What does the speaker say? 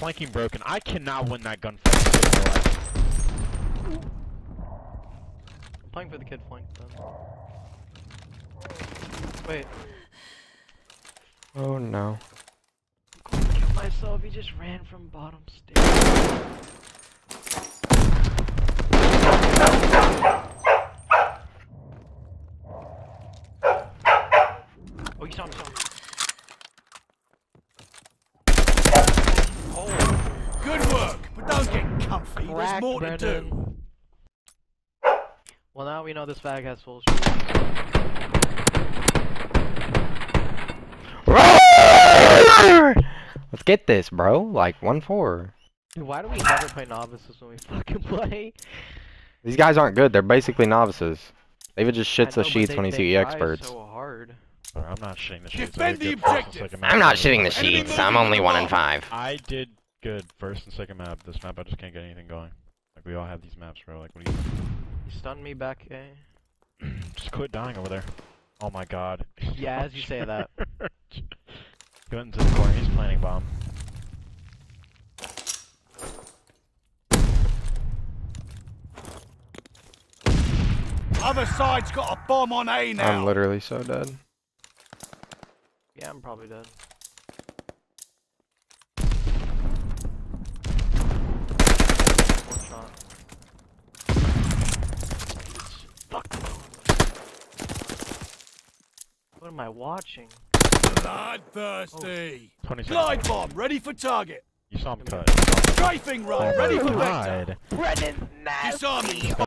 flanking broken. I cannot win that gunfight. I'm playing for the kid flank then. Wait. Oh no. I'm going to kill myself. He just ran from bottom stairs. Oh, you saw me, Oh. Good work, but don't get comfy. There's more to do. Well, now we know this fag has full Let's get this, bro. Like 1-4. Dude, why do we never play novices when we fucking play? These guys aren't good. They're basically novices. David just shits the sheets when he sees try experts. so hard. I'm not shitting the sheets. Defend the objective. I'm not shitting the sheets. I'm only 1-5. I did good first and second map. This map I just can't get anything going. Like we all have these maps, bro. Like what do you? You stunned me back, eh? Just quit dying over there. Oh my god. Yeah, as you say that. He went into the corner. He's planting bomb. Other side's got a bomb on A now. I'm literally so dead. Yeah, I'm probably dead. One shot. Fuck. What am I watching? Bloodthirsty. 20 seconds. Glide bomb ready for target. You saw him cut. Strafing run ready for vector. God. Brennan, Disarming.